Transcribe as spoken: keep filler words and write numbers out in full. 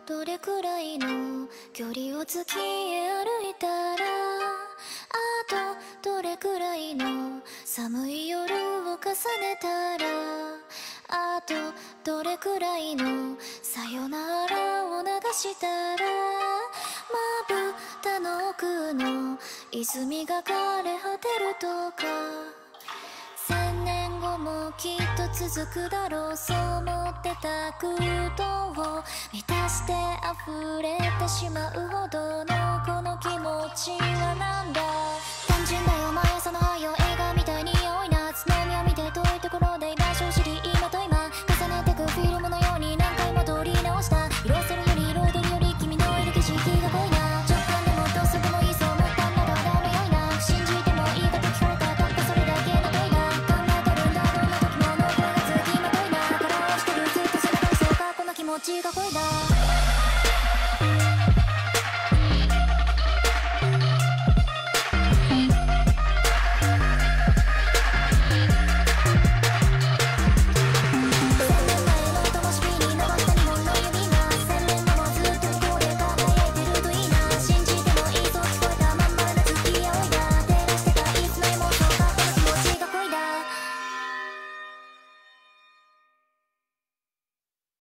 どれくらいの距離を月へ歩いたら、あとどれくらいの寒い夜を重ねたら、あとどれくらいのさよならを流したら、まぶたの奥の泉が枯れ果てるとか、千年後もきっと続くだろう、そう思ってた空洞を満たして溢れてしまうほどのこの気持ちはなんだ。単純だよ毎朝の愛を映画みたいに青い夏の海を見て遠いところで居場所を知り、今と今重ねてくフィルムのように何回も撮り直した。色せるより彩りより君のいる景色が濃いな。直感でもどうすでもいいそう思ったんだがどうもよいな。信じてもいいかと聞かれたたったそれだけの問いが考えてるんだ。どんな時もの声がつきまといながらをしてるずっと背中にそうかこの気持ちが濃いだ。